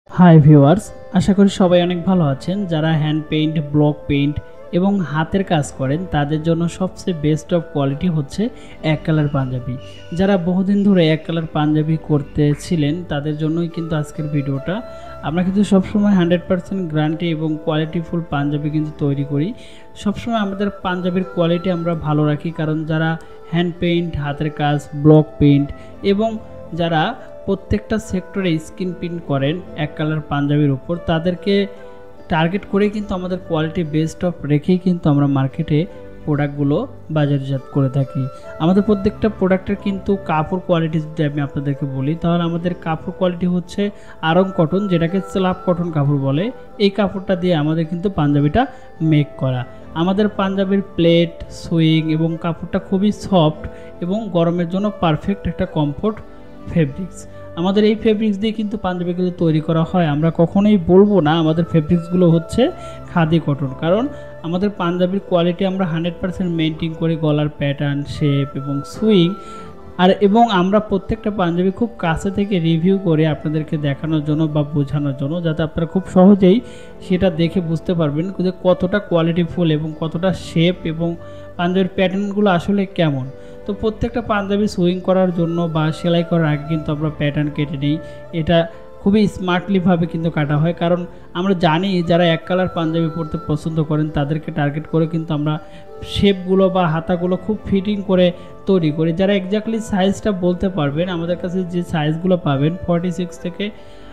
Hi viewers, আশা করি সবাই অনেক ভালো আছেন। যারা হ্যান্ড পেইন্ট, ব্লক পেইন্ট এবং হাতের কাজ করেন তাদের জন্য সবচেয়ে বেস্ট অফ কোয়ালিটি হচ্ছে এক কালার পাঞ্জাবি। যারা বহুদিন ধরে এক কালার পাঞ্জাবি করতেছিলেন তাদের জন্যই কিন্তু আজকের ভিডিওটা। আমরা কিন্তু সবসময় 100% গ্যারান্টি এবং কোয়ালিটিফুল পাঞ্জাবি কিন্তু তৈরি করি। সবসময় আমাদের পাঞ্জাবির কোয়ালিটি আমরা ভালো রাখি, কারণ যারা হ্যান্ড পেইন্ট, হাতের কাজ, ব্লক পেইন্ট এবং যারা প্রত্যেকটা সেক্টরে স্কিন প্রিন্ট করেন এক কালার পাঞ্জাবির উপর, তাদেরকে টার্গেট করে কিন্তু আমাদের কোয়ালিটি বেস্ট অফ রেখেই কিন্তু আমরা মার্কেটে প্রোডাক্টগুলো বাজারজাত করে থাকি। আমাদের প্রত্যেকটা প্রোডাক্টের কিন্তু কাপড় কোয়ালিটি যদি আমি আপনাদেরকে বলি, তাহলে আমাদের কাপড় কোয়ালিটি হচ্ছে আরং কটন, যেটাকে স্ল্যাব কটন কাপড় বলে। এই কাপড়টা দিয়ে আমাদের কিন্তু পাঞ্জাবিটা মেক করা। আমাদের পাঞ্জাবির প্লেট, সুইং এবং কাপড়টা খুবই সফট এবং গরমের জন্য পারফেক্ট একটা কমফোর্ট ফেব্রিক্স। আমাদের এই ফেব্রিক্স দিয়ে কিন্তু পাঞ্জাবিগুলো তৈরি করা হয়। আমরা কখনোই বলবো না আমাদের ফেব্রিক্সগুলো হচ্ছে খাদি কটন, কারণ আমাদের পাঞ্জাবির কোয়ালিটি আমরা 100% মেনটেন করি। গলার প্যাটার্ন, শেপ এবং সুইং এবং আমরা প্রত্যেকটা পাঞ্জাবি খুব কাছে থেকে রিভিউ করে আপনাদেরকে দেখানোর জন্য বা বোঝানোর জন্য, যাতে আপনারা খুব সহজেই সেটা দেখে বুঝতে পারবেন যে কতটা কোয়ালিটিফুল এবং কতটা শেপ এবং পাঞ্জাবির প্যাটার্নগুলো আসলে কেমন। তো প্রত্যেকটা পাঞ্জাবি সুইং করার জন্য বা সেলাই করার আগে কিন্তু আমরা প্যাটার্ন কেটে নিই। এটা খুবই স্মার্টলিভাবে কিন্তু কাটা হয়, কারণ আমরা জানি যারা এক কালার পাঞ্জাবি পরতে পছন্দ করেন তাদেরকে টার্গেট করে কিন্তু আমরা শেপগুলো বা হাতাগুলো খুব ফিটিং করে তৈরি করি। যারা এক্স্যাক্টলি সাইজটা বলতে পারবেন, আমাদের কাছে যে সাইজগুলো পাবেন 36 থেকে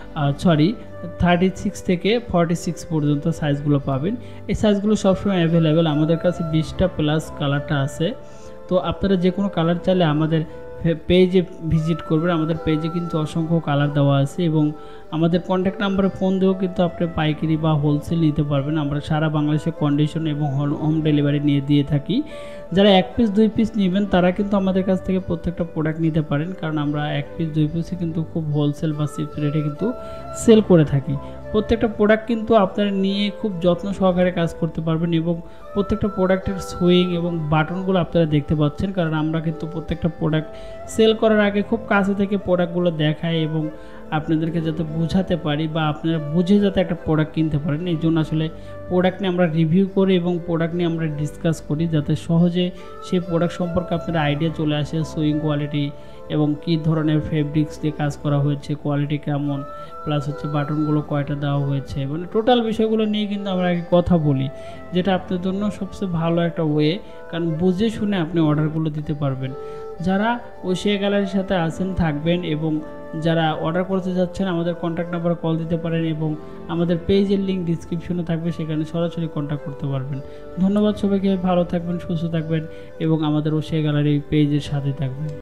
46 পর্যন্ত সাইজগুলো পাবেন। এই সাইজগুলো সবসময় অ্যাভেলেবেল। আমাদের কাছে 20টা প্লাস কালারটা আছে। তো আপনারা যে কোনো কালার চাইলে আমাদের পেজে ভিজিট করবেন। আমাদের পেজে কিন্তু অসংখ্য কালার দেওয়া আছে এবং আমাদের কন্ট্যাক্ট নাম্বারে ফোন দিয়েও কিন্তু আপনি পাইকারি বা হোলসেল নিতে পারবেন। আমরা সারা বাংলাদেশে কন্ডিশন এবং হোম ডেলিভারি নিয়ে দিয়ে থাকি। যারা 1 পিস 2 পিস নেবেন তারা কিন্তু আমাদের কাছ থেকে প্রত্যেকটা প্রোডাক্ট নিতে পারেন, কারণ আমরা 1 পিস 2 পিসে কিন্তু খুব হোলসেল বা চিপ রেটে কিন্তু সেল করে থাকি। প্রত্যেকটা প্রোডাক্ট কিন্তু আপনারা নিয়ে খুব যত্ন সহকারে কাজ করতে পারবেন এবং প্রত্যেকটা প্রোডাক্টের সুইং এবং বাটনগুলো আপনারা দেখতে পাচ্ছেন, কারণ আমরা কিন্তু প্রত্যেকটা প্রোডাক্ট সেল করার আগে খুব কাছে থেকে প্রোডাক্টগুলো দেখাই এবং আপনাদেরকে যাতে বোঝাতে পারি বা আপনারা বুঝে যাতে একটা প্রোডাক্ট কিনতে পারেন, এই জন্য আসলে প্রোডাক্ট নিয়ে আমরা রিভিউ করি এবং প্রোডাক্ট নিয়ে আমরা ডিসকাস করি, যাতে সহজে সেই প্রোডাক্ট সম্পর্কে আপনাদের আইডিয়া চলে আসে। সুইং কোয়ালিটি এবং কী ধরনের ফেব্রিক্স দিয়ে কাজ করা হয়েছে, কোয়ালিটি কেমন, প্লাস হচ্ছে বাটনগুলো কয়টা দেওয়া হয়েছে, মানে টোটাল বিষয়গুলো নিয়ে কিন্তু আমরা আগে কথা বলি, যেটা আপনার জন্য সবচেয়ে ভালো একটা ওয়ে, কারণ বুঝে শুনে আপনি অর্ডারগুলো দিতে পারবেন। যারা ওশিয়া গ্যালারির সাথে আছেন থাকবেন এবং যারা অর্ডার করতে যাচ্ছেন আমাদের কন্ট্যাক্ট নাম্বারে কল দিতে পারেন এবং আমাদের পেজের লিঙ্ক ডিসক্রিপশনে থাকবে, সেখানে সরাসরি কন্ট্যাক্ট করতে পারবেন। ধন্যবাদ সবাইকে। ভালো থাকবেন, সুস্থ থাকবেন এবং আমাদের ওশিয়া গ্যালারি পেজের সাথে থাকবেন।